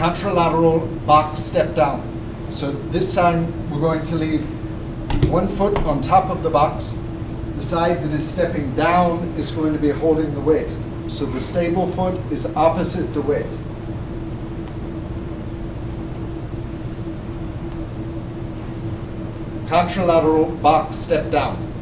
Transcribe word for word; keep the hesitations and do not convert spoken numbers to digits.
Contralateral box step down. So this time we're going to leave one foot on top of the box. The side that is stepping down is going to be holding the weight. So the stable foot is opposite the weight. Contralateral box step down.